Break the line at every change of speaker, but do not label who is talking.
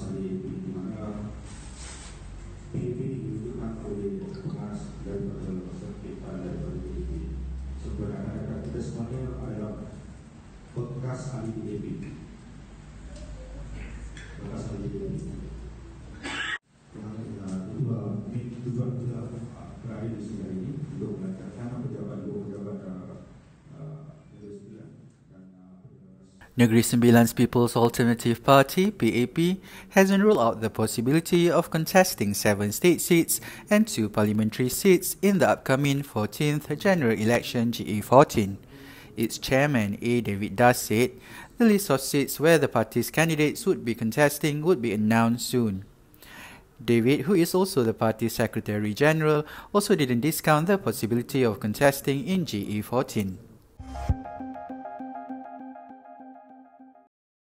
GE14 di mana PAP diwujudkan oleh pengas daripada peserta daripada PAP. Sebenarnya kita semuanya adalah bekas ahli PAP. Bekas ahli PAP. Tujuan kita berada di sini ini untuk melancarkan pejabat-pejabat
Negeri Sembilan's People's Alternative Party (PAP) hasn't ruled out the possibility of contesting 7 state seats and 2 parliamentary seats in the upcoming 14th general election GE14. Its chairman A. David Das said the list of seats where the party's candidates would be contesting would be announced soon. David, who is also the party's Secretary General, also didn't discount the possibility of contesting in GE14.